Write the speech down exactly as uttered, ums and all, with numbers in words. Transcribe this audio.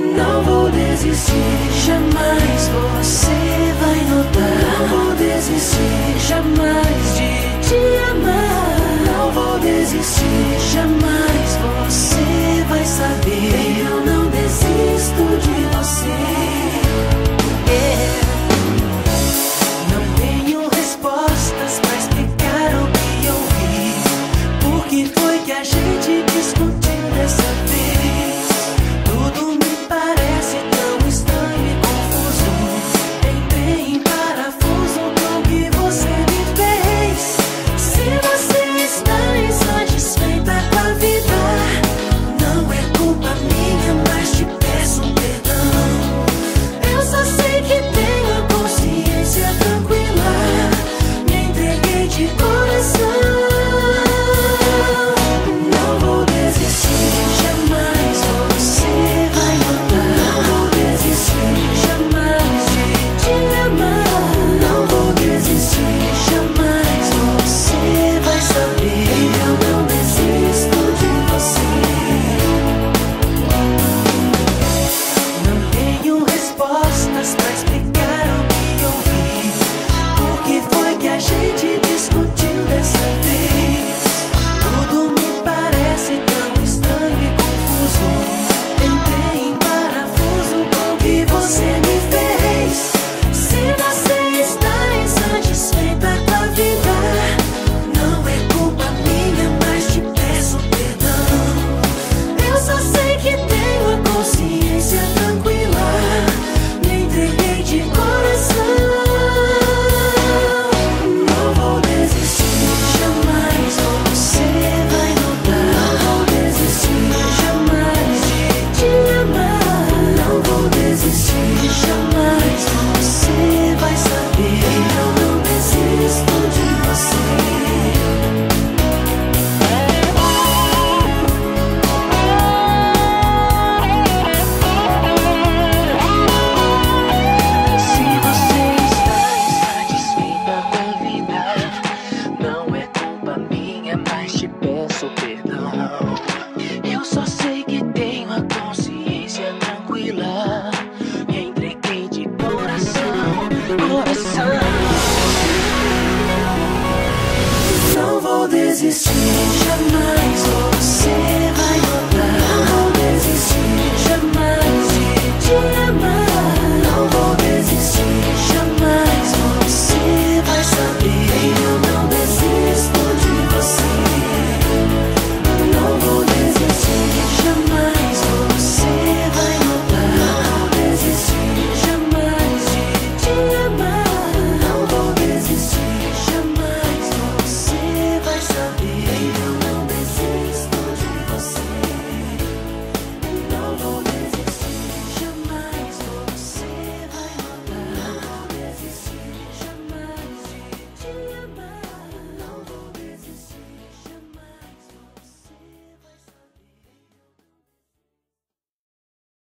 Não vou desistir, jamais você vai notar. Não vou desistir, jamais de te amar. Não vou desistir, jamais você vai saber. Eu não desisto de você. Yeah. Não tenho respostas pra explicar o que eu vi. Por que foi que a gente discutiu dessa vez? Tudo me parece tão estranho e confuso. Entrei em parafuso com o que você me fez. Se você está insatisfeita com a vida, não é culpa minha, mas te peço perdão. Eu só sei que tenho a consciência tranquila. Me entreguei de coração. Não vou desistir, jamais você vai notar. Não vou desistir, jamais de te amar. Não vou desistir, jamais você vai saber. Eu não desisto de você. Não tenho respostas pra explicar o que eu vi. Por que foi que a gente discutiu dessa vez? Tudo me parece tão estranho e confuso. Entrei em parafuso com o que você me fez. Se você está insatisfeita com a vida, não é culpa minha, mas te peço perdão. Eu só sei que tenho a consciência tranquila. Me entreguei de coração. Não vou desistir, jamais você vai notar. Não vou desistir, jamais de te amar. Não vou desistir, jamais você vai saber. Eu não desisto de você. Se você está insatisfeita com a vida, não é culpa minha, mas te peço perdão. Eu só sei que tenho a consciência tranquila. Me entreguei de coração, coração. Não vou desistir, jamais vou